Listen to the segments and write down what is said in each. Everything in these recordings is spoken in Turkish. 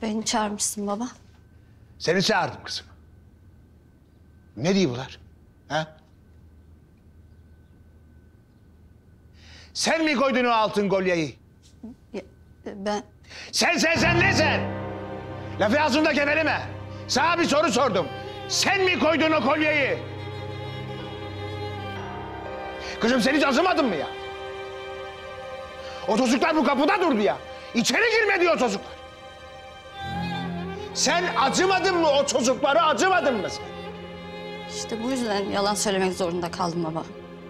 Beni çağırmışsın baba. Seni çağırdım kızım. Ne diyor bunlar? Ha? Sen mi koydun o altın kolyeyi? Ben... Sen ne sen? Lafı ağzında geveleme. Sana bir soru sordum. Sen mi koydun o kolyeyi? Kızım sen hiç acımadın mı ya? O çocuklar bu kapıda durdu ya. İçeri girme diyor çocuklar. Sen acımadın mı o çocuklara, acımadın mı sen? İşte bu yüzden yalan söylemek zorunda kaldım baba.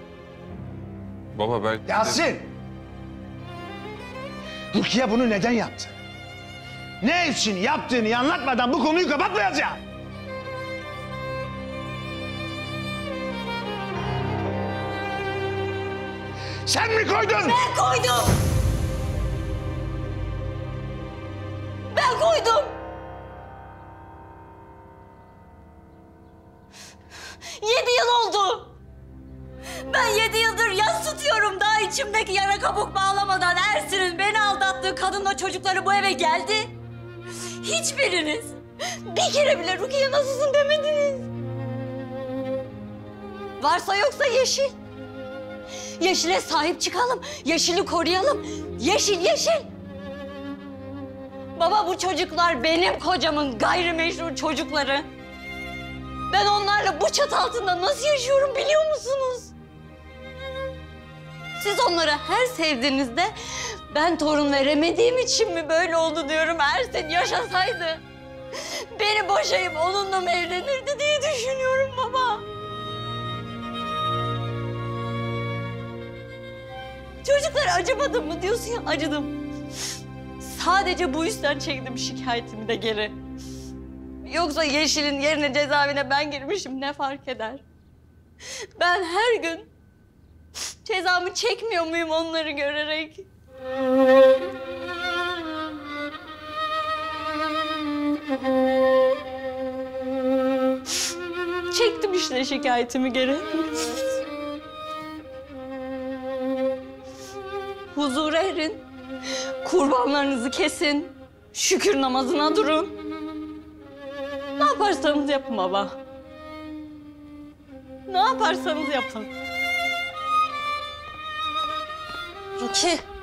Baba belki... Yasin! Rukiye bunu neden yaptı? Ne için yaptığını anlatmadan bu konuyu kapatmayacağım. Sen mi koydun? Ben koydum! Ben koydum! 7 yıl oldu! Ben 7 yıldır yas tutuyorum. Daha içimdeki yara kabuk bağlamadan Ersin'in beni aldattığı kadınla çocukları bu eve geldi. Hiçbiriniz bir kere bile Rukiye nasılsın demediniz. Varsa yoksa Yeşil. Yeşil'e sahip çıkalım, Yeşil'i koruyalım. Yeşil, Yeşil! Baba bu çocuklar benim kocamın gayrimeşru çocukları. Ben onlarla bu çatı altında nasıl yaşıyorum biliyor musunuz? Siz onları her sevdiğinizde ben torun veremediğim için mi böyle oldu diyorum. Ersin yaşasaydı beni boşayıp onunla mı evlenirdi diye düşünüyorum baba. Çocuklar acımadın mı diyorsun ya, acıdım. Sadece bu yüzden çektim şikayetimi de geri. Yoksa Yeşil'in yerine cezaevine ben girmişim, ne fark eder? Ben her gün cezamı çekmiyor muyum onları görerek? Çektim işte şikayetimi geri. Huzura erin, kurbanlarınızı kesin, şükür namazına durun. Ne yaparsanız yapın baba. Ne yaparsanız yapın. Ruki.